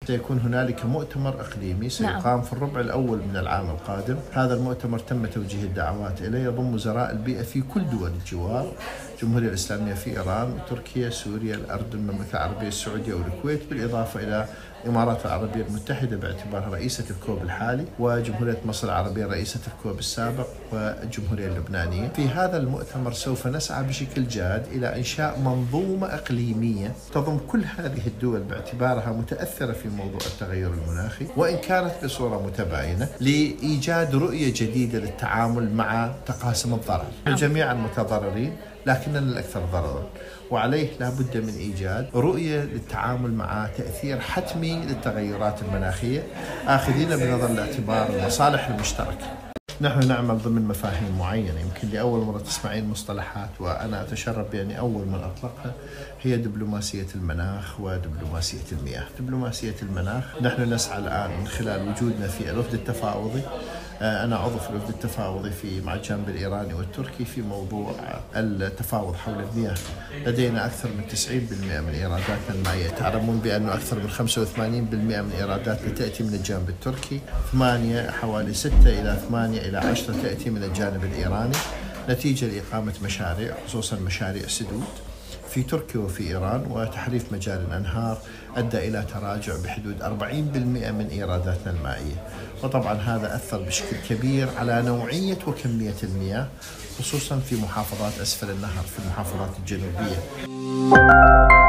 سيكون هنالك مؤتمر إقليمي سيقام في الربع الأول من العام القادم. هذا المؤتمر تم توجيه الدعوات إليه، يضم وزراء البيئة في كل دول الجوار، الجمهورية الإسلامية في إيران، تركيا، سوريا، الأردن، المملكة العربية السعودية والكويت، بالإضافة إلى الإمارات العربية المتحدة باعتبارها رئيسة الكوب الحالي، وجمهورية مصر العربية رئيسة الكوب السابق، والجمهورية اللبنانية. في هذا المؤتمر سوف نسعى بشكل جاد إلى إنشاء منظومة إقليمية تضم كل هذه الدول باعتبارها متأثرة في موضوع التغير المناخي، وإن كانت بصورة متباينة، لإيجاد رؤية جديدة للتعامل مع تقاسم الضرر. الجميع المتضررين لكننا الأكثر ضررا، وعليه لا بد من إيجاد رؤية للتعامل مع تأثير حتمي للتغيرات المناخية، آخذين بنظر الاعتبار المصالح المشتركة. نحن نعمل ضمن مفاهيم معينة، يمكن لأول مرة تسمعين مصطلحات وأنا أتشرف بأني أول من أطلقها، هي دبلوماسية المناخ ودبلوماسية المياه. دبلوماسية المناخ نحن نسعى الآن من خلال وجودنا في الوفد التفاوضي، أنا عضو في الوفد التفاوضي مع الجانب الإيراني والتركي في موضوع التفاوض حول المياه. لدينا أكثر من 90% من إيراداتنا المائية، تعلمون بأنه أكثر من 85% من إيراداتنا تأتي من الجانب التركي، حوالي 6 إلى 8 إلى 10 تأتي من الجانب الإيراني، نتيجة لإقامة مشاريع خصوصا مشاريع سدود في تركيا وفي إيران، وتحريف مجاري الأنهار أدى إلى تراجع بحدود 40% من إيراداتنا المائية. وطبعا هذا أثر بشكل كبير على نوعية وكمية المياه، خصوصا في محافظات أسفل النهر في المحافظات الجنوبية.